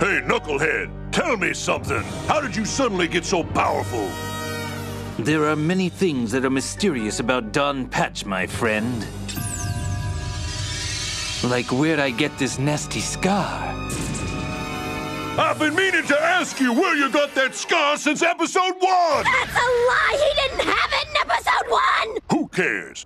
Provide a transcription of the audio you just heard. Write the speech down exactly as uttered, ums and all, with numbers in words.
Hey, Knucklehead, tell me something. How did you suddenly get so powerful? There are many things that are mysterious about Don Patch, my friend. Like where'd I get this nasty scar? I've been meaning to ask you where you got that scar since episode one! That's a lie! He didn't have it in episode one! Who cares?